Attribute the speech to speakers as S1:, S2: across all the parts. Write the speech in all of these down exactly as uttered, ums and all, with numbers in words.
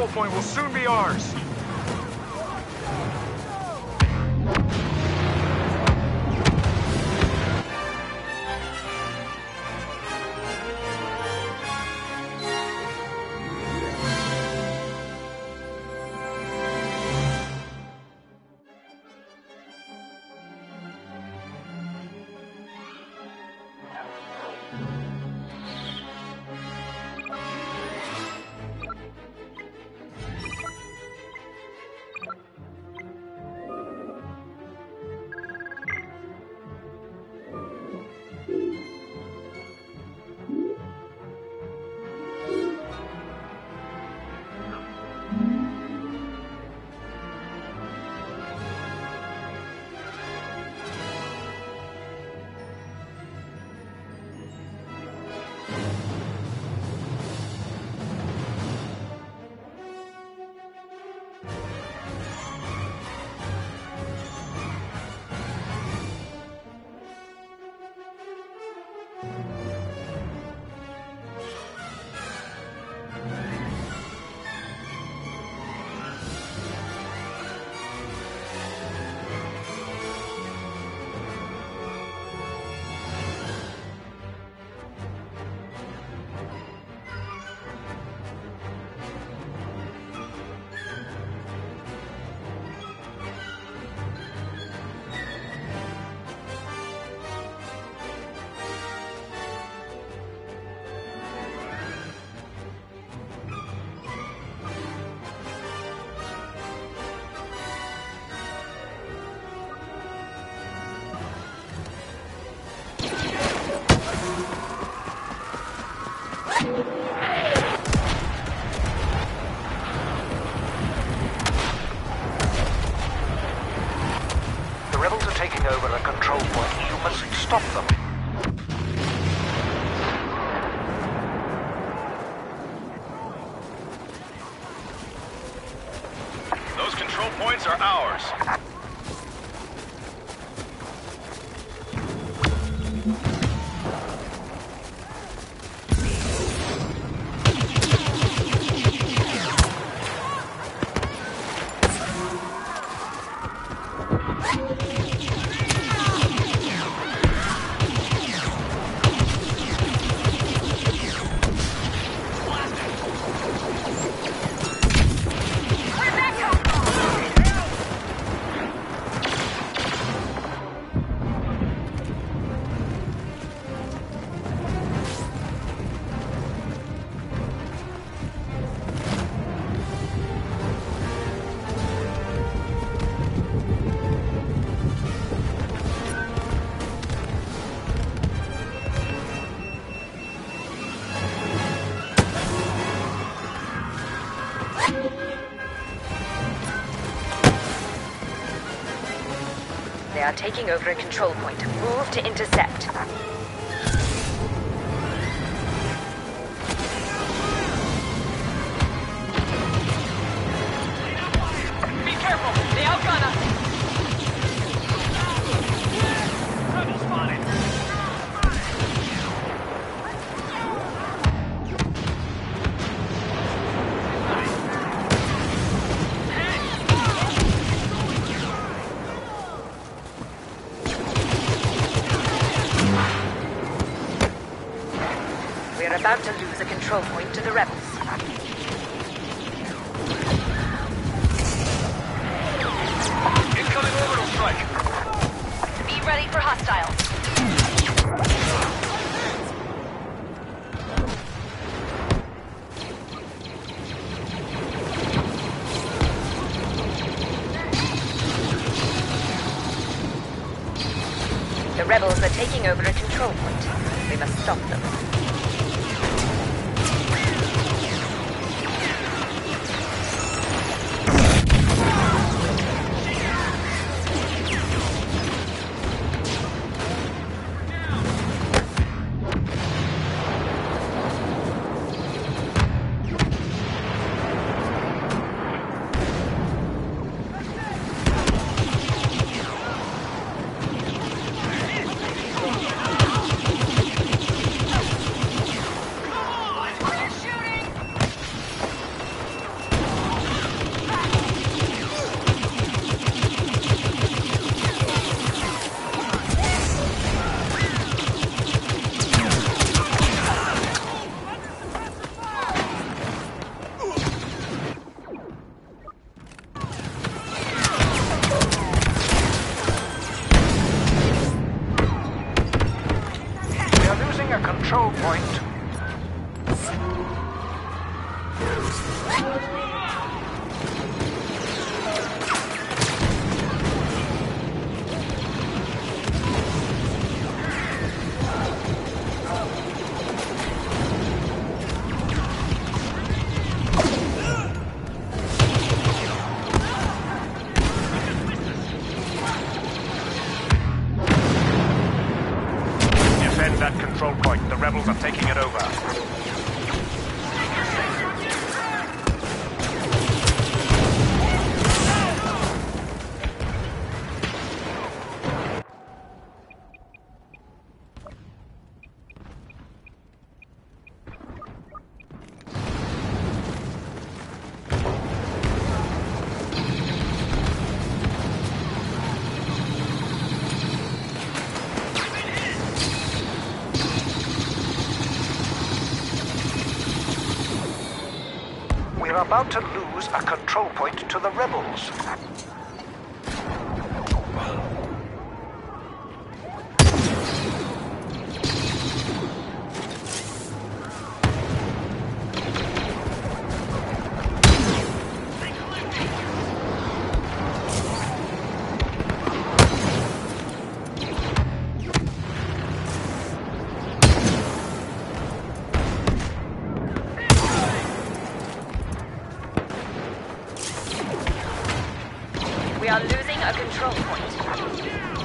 S1: control point will soon be ours.
S2: Over a control point. You must stop them.
S1: Those control points are ours.
S3: They are taking over a control point. Move to intercept.
S4: Be careful! They outgun us! Rebel spotted!
S3: We're about to lose a control point to the rebels.
S1: Incoming orbital strike.
S3: Be ready for hostiles. The rebels are taking over a control point. We must stop them.
S2: control point.
S1: Defend that control point. The rebels are taking it over.
S2: We're about to lose a control point to the rebels.
S3: We are losing a control point.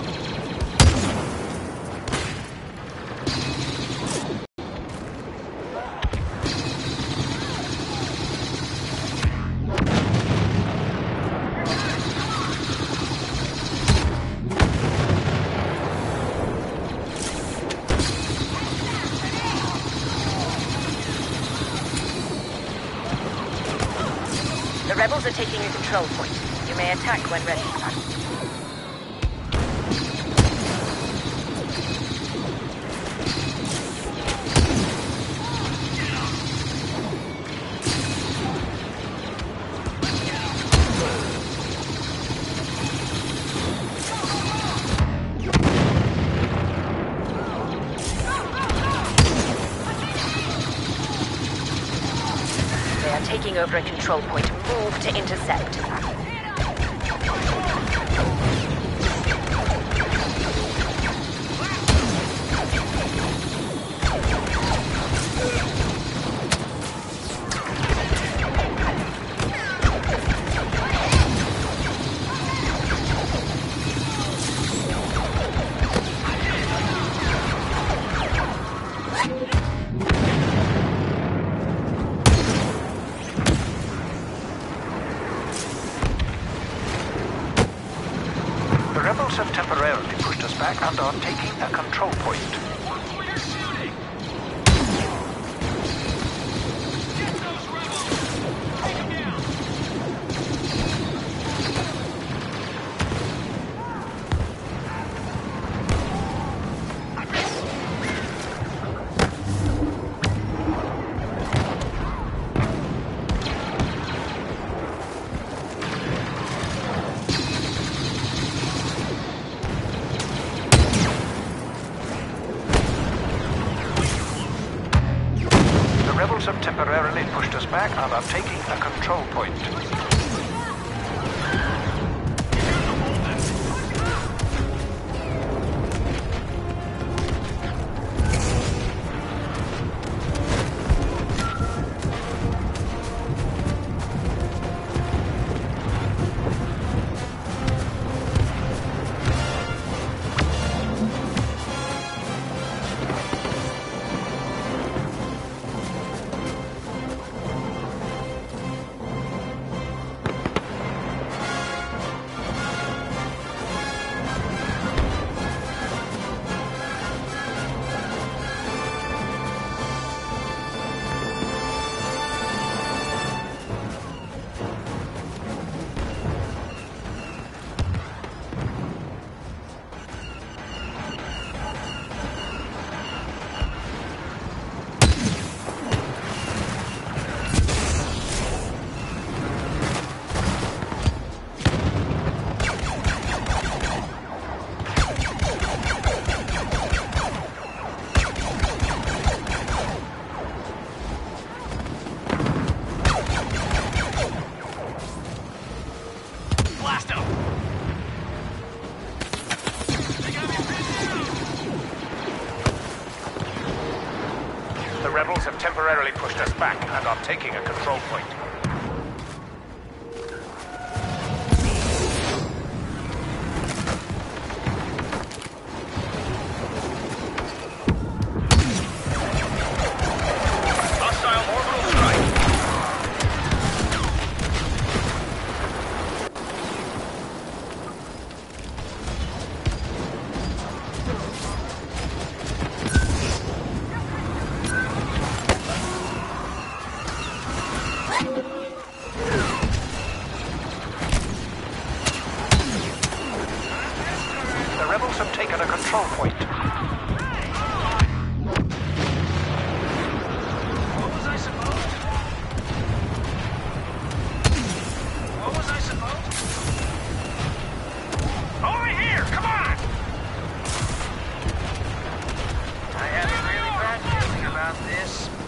S3: The rebels are taking a control point. You may attack when ready. They are taking over a control point. Move to intercept.
S2: The rebels have temporarily pushed us back and are taking a control point.
S4: We're shooting! Get those rebels! Take them down!
S2: The rebels have temporarily pushed us back and are taking a control point.
S1: The rebels have temporarily pushed us back and are taking a control point. Hostile orbital strike.
S2: The rebels have taken a control point.
S4: What was I supposed to? What was I supposed to?
S1: Over here! Come on!
S4: I have a really bad feeling about this.